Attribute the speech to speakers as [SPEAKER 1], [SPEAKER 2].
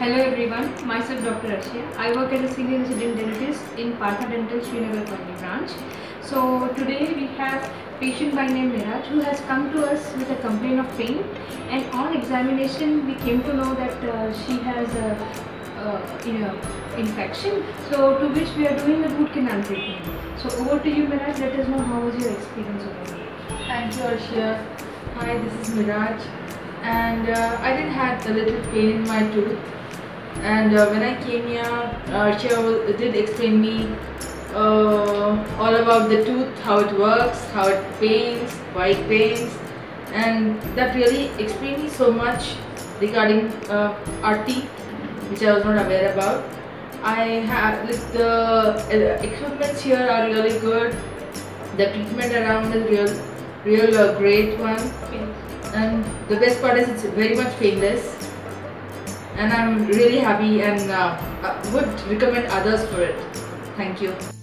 [SPEAKER 1] Hello everyone, myself Dr. Arshia. I work as a senior resident dentist in Partha Dental, Srinagar Colony branch. So today we have patient by name Miraj who has come to us with a complaint of pain, and on examination we came to know that she has a infection, so to which we are doing a root canal treatment. So over to you Miraj, let us know how was your experience over here.
[SPEAKER 2] Thank you, Arshia. Hi, this is Miraj, and I did have a little pain in my tooth. And when I came here, Arshia did explain me all about the tooth, how it works, how it pains, why it pains, and that really explained me so much regarding our teeth, which I was not aware about. The equipments here are really good. The treatment around is real great one, and the best part is it's very much painless, and I'm really happy and would recommend others for it. Thank you.